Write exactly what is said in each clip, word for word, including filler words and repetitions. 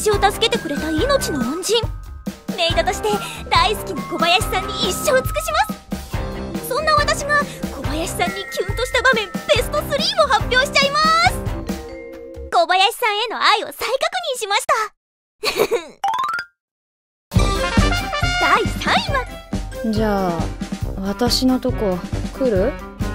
私を助けてくれた命の恩人。メイドとして大好きな小林さんに一生尽くします。そんな私が小林さんにキュンとした場面ベストスリーを発表しちゃいます。小林さんへの愛を再確認しましただいさんいは、 じゃあ私のとこ来る？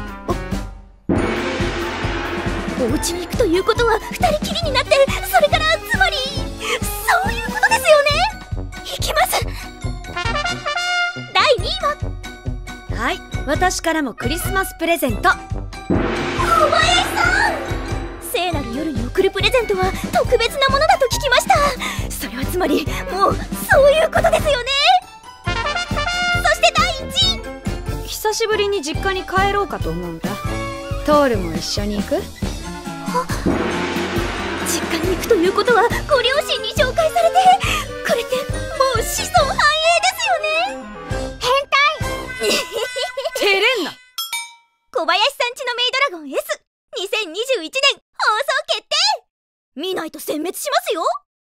お家に行くということは二人きりになって、それからつまりそういうことですよね。行きます。だいにいは、 はい、私からもクリスマスプレゼント。 小林さん、聖なる夜に贈るプレゼントは特別なものだと聞きました。それはつまりもうそういうことですよね。そしてだいいちい、 久しぶりに実家に帰ろうかと思うんだ。トールも一緒に行く？ 実家に行くということはご両親に紹介されて、これってもう子孫繁栄ですよね。変態照れんな。 小林さんちのメイドラゴン エスにせんにじゅういちねん放送決定。見ないと殲滅しますよ。